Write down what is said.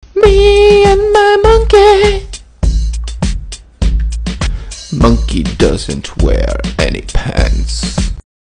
Me and my monkey. Monkey doesn't wear any pants.